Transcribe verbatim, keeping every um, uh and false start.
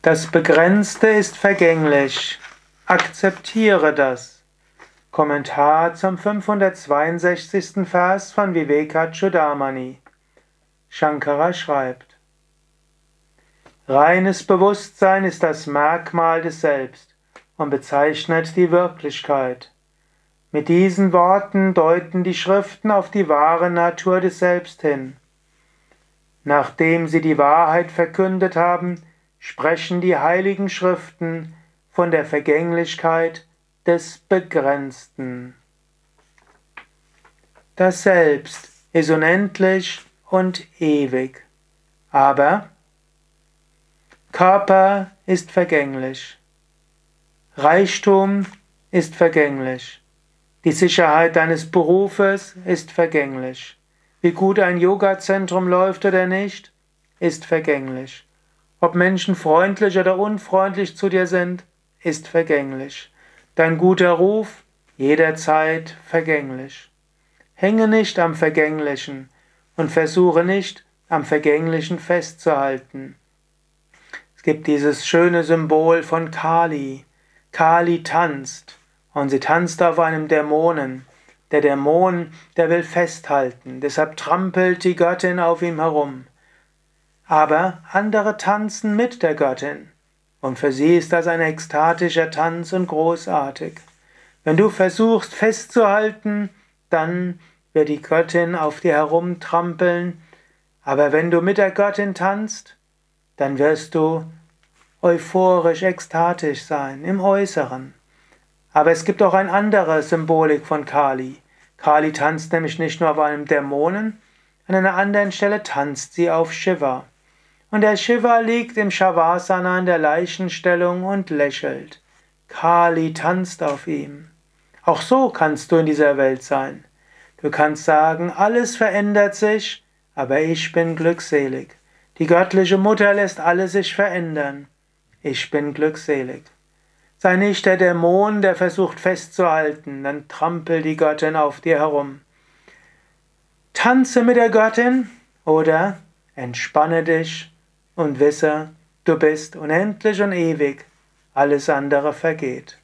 Das Begrenzte ist vergänglich. Akzeptiere das. Kommentar zum fünfhundertzweiundsechzigsten Vers von Vivekachudamani. Shankara schreibt: Reines Bewusstsein ist das Merkmal des Selbst und bezeichnet die Wirklichkeit. Mit diesen Worten deuten die Schriften auf die wahre Natur des Selbst hin. Nachdem sie die Wahrheit verkündet haben, sprechen die heiligen Schriften von der Vergänglichkeit des Begrenzten. Das Selbst ist unendlich und ewig, aber Körper ist vergänglich, Reichtum ist vergänglich, die Sicherheit deines Berufes ist vergänglich, wie gut ein Yoga-Zentrum läuft oder nicht, ist vergänglich. Ob Menschen freundlich oder unfreundlich zu dir sind, ist vergänglich. Dein guter Ruf, jederzeit vergänglich. Hänge nicht am Vergänglichen und versuche nicht, am Vergänglichen festzuhalten. Es gibt dieses schöne Symbol von Kali. Kali tanzt und sie tanzt auf einem Dämonen. Der Dämon, der will festhalten, deshalb trampelt die Göttin auf ihm herum. Aber andere tanzen mit der Göttin, und für sie ist das ein ekstatischer Tanz und großartig. Wenn du versuchst festzuhalten, dann wird die Göttin auf dir herumtrampeln, aber wenn du mit der Göttin tanzt, dann wirst du euphorisch, ekstatisch sein im Äußeren. Aber es gibt auch eine andere Symbolik von Kali. Kali tanzt nämlich nicht nur auf einem Dämonen, an einer anderen Stelle tanzt sie auf Shiva. Und der Shiva liegt im Shavasana in der Leichenstellung und lächelt. Kali tanzt auf ihm. Auch so kannst du in dieser Welt sein. Du kannst sagen, alles verändert sich, aber ich bin glückselig. Die göttliche Mutter lässt alles sich verändern. Ich bin glückselig. Sei nicht der Dämon, der versucht festzuhalten, dann trampelt die Göttin auf dir herum. Tanze mit der Göttin oder entspanne dich und wisse, du bist unendlich und ewig, alles andere vergeht.